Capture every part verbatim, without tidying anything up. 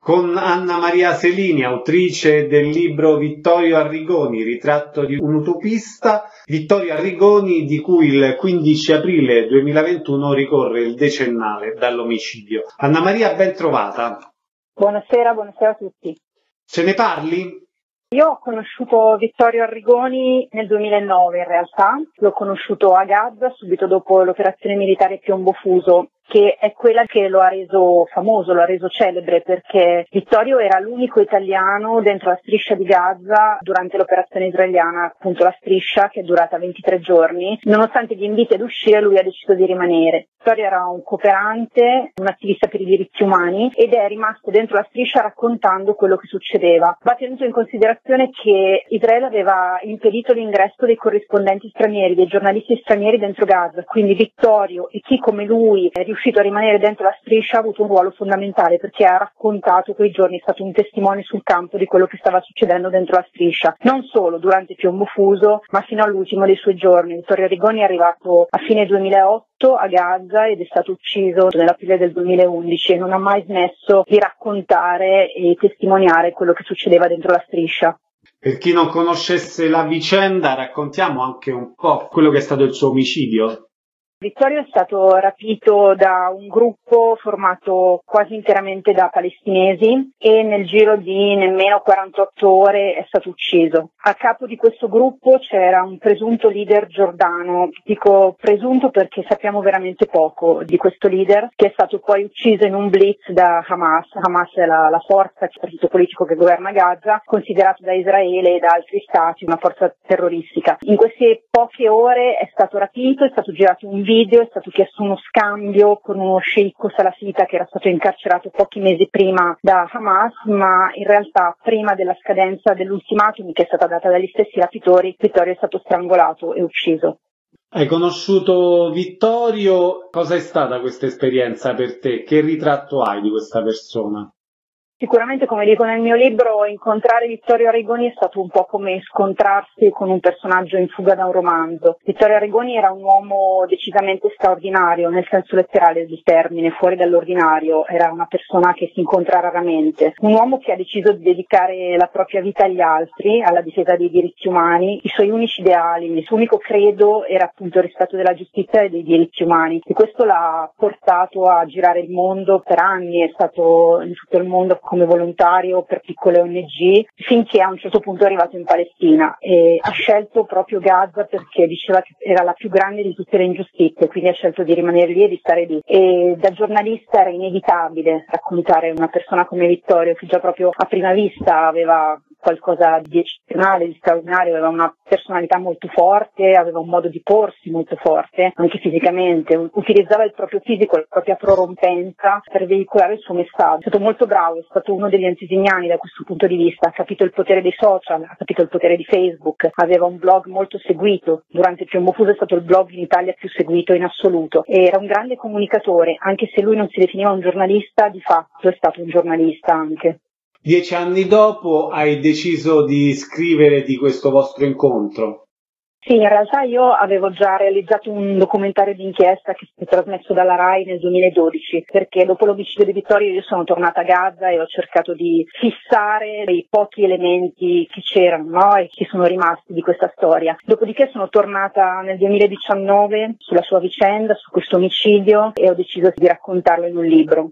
con Anna Maria Selini, autrice del libro Vittorio Arrigoni, ritratto di un utopista. Vittorio Arrigoni, di cui il quindici aprile duemilaventuno ricorre il decennale dall'omicidio. Anna Maria, ben trovata. Buonasera, buonasera a tutti. Ce ne parli? Io ho conosciuto Vittorio Arrigoni nel duemilanove in realtà, l'ho conosciuto a Gaza subito dopo l'operazione militare Piombo Fuso, che è quella che lo ha reso famoso, lo ha reso celebre, perché Vittorio era l'unico italiano dentro la striscia di Gaza durante l'operazione israeliana, appunto la striscia che è durata ventitré giorni. Nonostante gli inviti ad uscire, lui ha deciso di rimanere. Vittorio era un cooperante, un attivista per i diritti umani ed è rimasto dentro la striscia raccontando quello che succedeva. Va tenuto in considerazione che Israele aveva impedito l'ingresso dei corrispondenti stranieri, dei giornalisti stranieri dentro Gaza, quindi Vittorio e chi come lui è riuscito a rimanere dentro la striscia ha avuto un ruolo fondamentale, perché ha raccontato quei giorni, è stato un testimone sul campo di quello che stava succedendo dentro la striscia, non solo durante Piombo Fuso ma fino all'ultimo dei suoi giorni. Vittorio Arrigoni è arrivato a fine duemilaotto a Gaza ed è stato ucciso nell'aprile del duemilaundici e non ha mai smesso di raccontare e testimoniare quello che succedeva dentro la striscia. Per chi non conoscesse la vicenda, raccontiamo anche un po' quello che è stato il suo omicidio. Vittorio è stato rapito da un gruppo formato quasi interamente da palestinesi e nel giro di nemmeno quarantotto ore è stato ucciso. A capo di questo gruppo c'era un presunto leader giordano, dico presunto perché sappiamo veramente poco di questo leader, che è stato poi ucciso in un blitz da Hamas. Hamas è la, la forza, il partito politico che governa Gaza, considerato da Israele e da altri stati una forza terroristica. In queste poche ore è stato rapito, è stato girato un video, è stato chiesto uno scambio con uno sceicco salafita che era stato incarcerato pochi mesi prima da Hamas, ma in realtà prima della scadenza dell'ultimatum che è stata data dagli stessi rapitori, Vittorio è stato strangolato e ucciso. Hai conosciuto Vittorio, cosa è stata questa esperienza per te? Che ritratto hai di questa persona? Sicuramente, come dico nel mio libro, incontrare Vittorio Arrigoni è stato un po' come scontrarsi con un personaggio in fuga da un romanzo. Vittorio Arrigoni era un uomo decisamente straordinario, nel senso letterale del termine, fuori dall'ordinario, era una persona che si incontra raramente. Un uomo che ha deciso di dedicare la propria vita agli altri, alla difesa dei diritti umani, i suoi unici ideali, il suo unico credo era appunto il rispetto della giustizia e dei diritti umani. E questo l'ha portato a girare il mondo per anni, è stato in tutto il mondo come volontario per piccole O N G, finché a un certo punto è arrivato in Palestina e ha scelto proprio Gaza perché diceva che era la più grande di tutte le ingiustizie, quindi ha scelto di rimanere lì e di stare lì. E da giornalista era inevitabile raccontare una persona come Vittorio, che già proprio a prima vista aveva qualcosa di eccezionale, di straordinario, aveva una personalità molto forte, aveva un modo di porsi molto forte, anche fisicamente, utilizzava il proprio fisico, la propria prorompenza per veicolare il suo messaggio. È stato molto bravo, è stato uno degli antesignani da questo punto di vista, ha capito il potere dei social, ha capito il potere di Facebook, aveva un blog molto seguito, durante Piombo Fuso è stato il blog in Italia più seguito in assoluto, e era un grande comunicatore, anche se lui non si definiva un giornalista, di fatto è stato un giornalista anche. Dieci anni dopo hai deciso di scrivere di questo vostro incontro. Sì, in realtà io avevo già realizzato un documentario d'inchiesta che è stato trasmesso dalla RAI nel duemiladodici, perché dopo l'omicidio di Vittorio io sono tornata a Gaza e ho cercato di fissare i pochi elementi che c'erano, no? E che sono rimasti di questa storia. Dopodiché sono tornata nel duemiladiciannove sulla sua vicenda, su questo omicidio, e ho deciso di raccontarlo in un libro.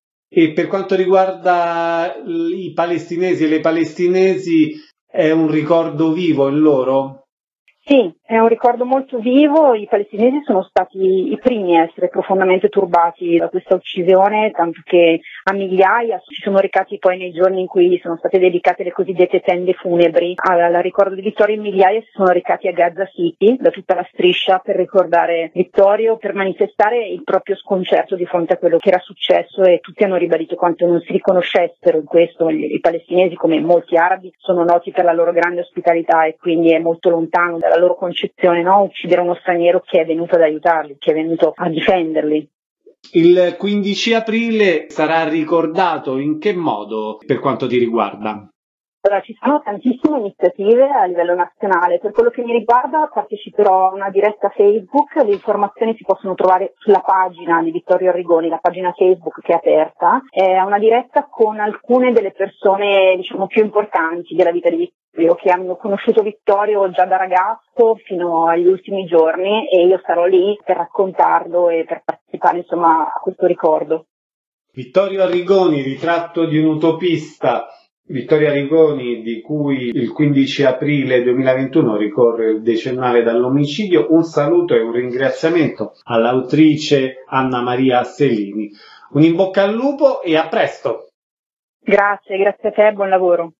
E per quanto riguarda i palestinesi e le palestinesi, è un ricordo vivo in loro? Sì, è un ricordo molto vivo. I palestinesi sono stati i primi a essere profondamente turbati da questa uccisione, tanto che a migliaia si sono recati poi nei giorni in cui sono state dedicate le cosiddette tende funebri al ricordo di Vittorio. Migliaia si sono recati a Gaza City da tutta la striscia per ricordare Vittorio, per manifestare il proprio sconcerto di fronte a quello che era successo, e tutti hanno ribadito quanto non si riconoscessero in questo. I palestinesi, come molti arabi, sono noti per la loro grande ospitalità e quindi è molto lontano dalla loro concezione, no? Uccidere uno straniero che è venuto ad aiutarli, che è venuto a difenderli. Il quindici aprile sarà ricordato in che modo per quanto ti riguarda? Allora, ci sono tantissime iniziative a livello nazionale. Per quello che mi riguarda parteciperò a una diretta Facebook, le informazioni si possono trovare sulla pagina di Vittorio Arrigoni, la pagina Facebook che è aperta. È una diretta con alcune delle persone, diciamo, più importanti della vita di Vittorio, che hanno conosciuto Vittorio già da ragazzo fino agli ultimi giorni, e io sarò lì per raccontarlo e per partecipare, insomma, a questo ricordo. Vittorio Arrigoni, ritratto di un utopista. Vittorio Arrigoni, di cui il quindici aprile duemilaventuno ricorre il decennale dall'omicidio. Un saluto e un ringraziamento all'autrice Anna Maria Selini. Un in bocca al lupo e a presto! Grazie, grazie a te, buon lavoro.